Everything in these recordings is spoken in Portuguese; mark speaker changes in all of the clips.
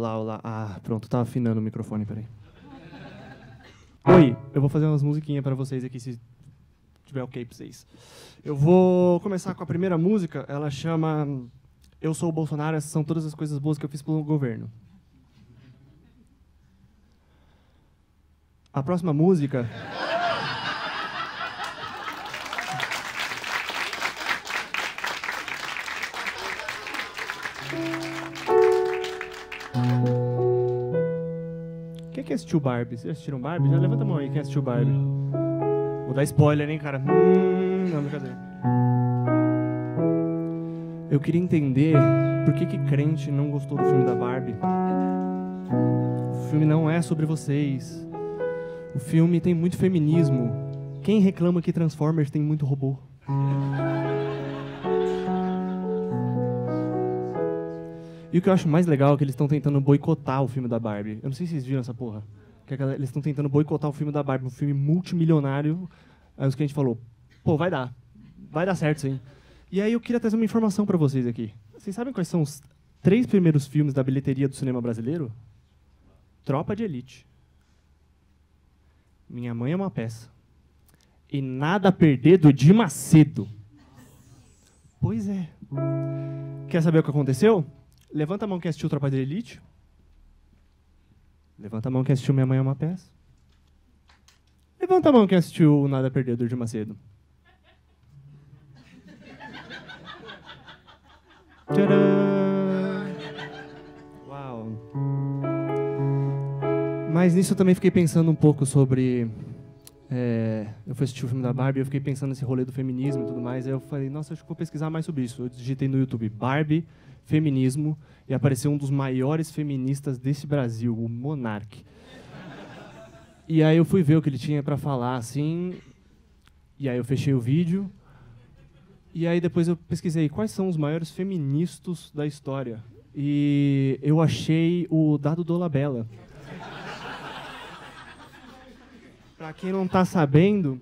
Speaker 1: Olá, olá. Ah, pronto, tá afinando o microfone, peraí. Oi, eu vou fazer umas musiquinhas pra vocês aqui, se tiver ok pra vocês. Eu vou começar com a primeira música, ela chama Eu Sou o Bolsonaro, essas são todas as coisas boas que eu fiz pelo governo. A próxima música... Quem assistiu Barbie? Vocês assistiram Barbie? Já levanta a mão aí, quem assistiu Barbie? Vou dar spoiler, hein, cara? Não, brincadeira. Eu queria entender por que crente não gostou do filme da Barbie. O filme não é sobre vocês. O filme tem muito feminismo. Quem reclama que Transformers tem muito robô? E o que eu acho mais legal é que eles estão tentando boicotar o filme da Barbie. Eu não sei se vocês viram essa porra. Eles estão tentando boicotar o filme da Barbie, um filme multimilionário. Aí os clientes falaram, pô, vai dar certo isso aí. E aí eu queria trazer uma informação pra vocês aqui. Vocês sabem quais são os 3 primeiros filmes da bilheteria do cinema brasileiro? Tropa de Elite. Minha Mãe é uma Peça. E Nada a Perder, do Edir Macedo. Pois é. Quer saber o que aconteceu? Levanta a mão quem assistiu Tropa de Elite. Levanta a mão quem assistiu Minha Mãe é uma Peça. Levanta a mão quem assistiu Nada a Perder, do Edir Macedo. Tcharam! Uau! Mas nisso eu também fiquei pensando um pouco sobre... eu fui assistir o filme da Barbie, eu fiquei pensando nesse rolê do feminismo e tudo mais, aí eu falei, nossa, acho que vou pesquisar mais sobre isso. Eu digitei no YouTube, Barbie, feminismo, e apareceu um dos maiores feministas desse Brasil, o Monark. E aí eu fui ver o que ele tinha pra falar, assim, e aí eu fechei o vídeo, e aí depois eu pesquisei quais são os maiores feministas da história. E eu achei o Dado Dolabella. Pra quem não tá sabendo,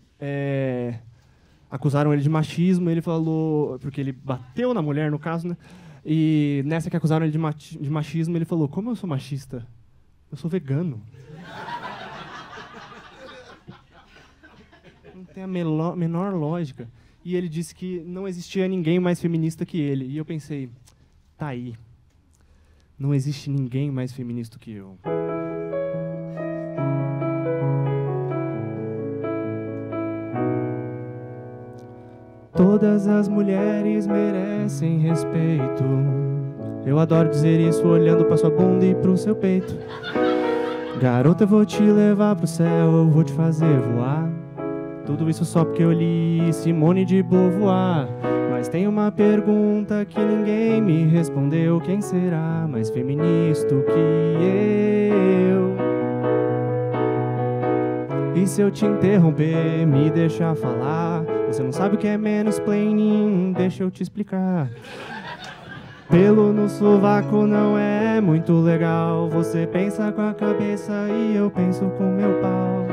Speaker 1: acusaram ele de machismo, ele falou... Porque ele bateu na mulher, no caso, né? E nessa que acusaram ele de machismo, ele falou, como eu sou machista? Eu sou vegano. Não tem a menor lógica. E ele disse que não existia ninguém mais feminista que ele. E eu pensei, tá aí. Não existe ninguém mais feminista que eu. Todas as mulheres merecem respeito. Eu adoro dizer isso olhando pra sua bunda e pro seu peito. Garota, eu vou te levar pro céu, eu vou te fazer voar. Tudo isso só porque eu li Simone de Beauvoir. Mas tem uma pergunta que ninguém me respondeu. Quem será mais feminista que eu? E se eu te interromper, me deixar falar? Você não sabe o que é mansplaining, deixa eu te explicar. Pelo no sovaco não é muito legal. Você pensa com a cabeça e eu penso com meu pau.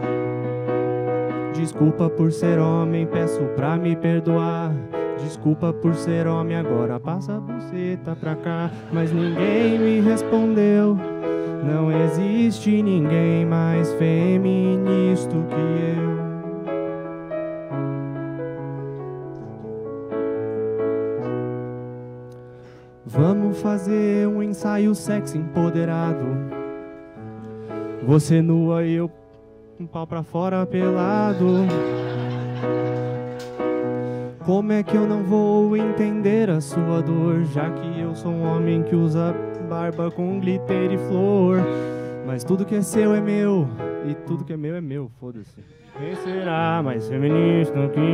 Speaker 1: Desculpa por ser homem, peço pra me perdoar. Desculpa por ser homem, agora passa a buceta pra cá. Mas ninguém me respondeu. Não existe ninguém mais feminista que eu. Vamos fazer um ensaio sexy empoderado. Você nua e eu com o pau pra fora pelado. Como é que eu não vou entender a sua dor, já que eu sou um homem que usa barba com glitter e flor? Mas tudo que é seu é meu, e tudo que é meu, foda-se. Quem será mais feminista que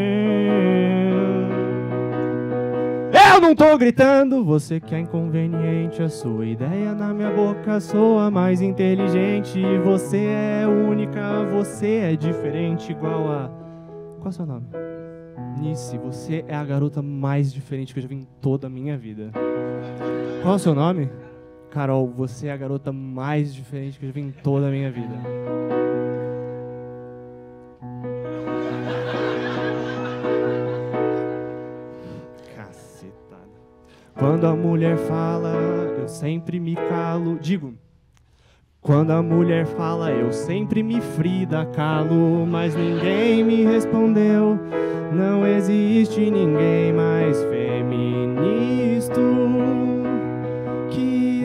Speaker 1: eu? Eu não tô gritando, você que é inconveniente. A sua ideia na minha boca soa mais inteligente. Você é única, você é diferente, igual a... Qual é o seu nome? Nice, você é a garota mais diferente que eu já vi em toda a minha vida. Qual é o seu nome? Carol, você é a garota mais diferente que eu já vi em toda a minha vida. Cacetada. Quando a mulher fala, eu sempre me calo. Digo, quando a mulher fala, eu sempre me frida, calo, mas ninguém me respondeu. Não existe ninguém mais feminista que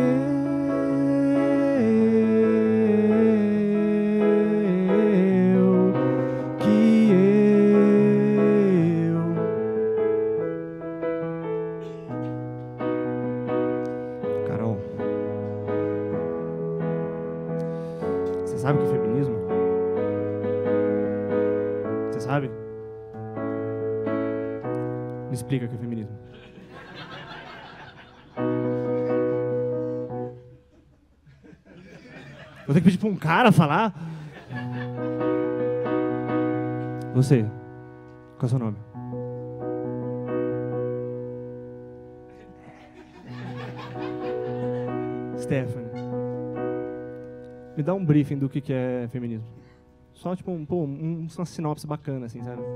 Speaker 1: eu. Carol, você sabe o que é feminismo? Você sabe? Me explica o que é feminismo. Vou ter que pedir para um cara falar? Você, qual é o seu nome? Stephanie. Me dá um briefing do que é feminismo. Só tipo uma sinopse bacana, assim, sabe?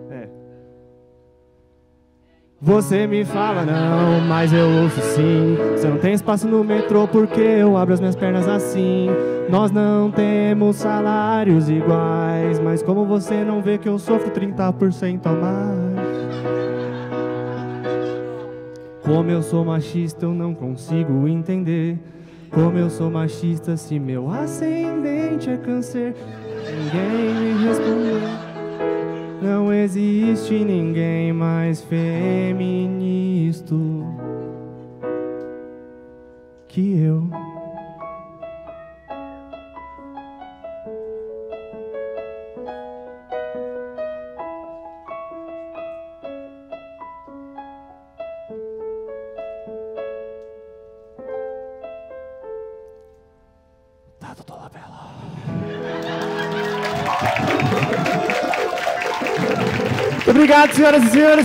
Speaker 1: Você me fala não, mas eu ouço sim. Você não tem espaço no metrô porque eu abro as minhas pernas assim. Nós não temos salários iguais, mas como você não vê que eu sofro 30% a mais? Como eu sou machista eu não consigo entender. Como eu sou machista se meu ascendente é câncer. Ninguém me respondeu. Não existe ninguém mais feminista que eu. Dado Dolabella. Obrigado, senhoras e senhores.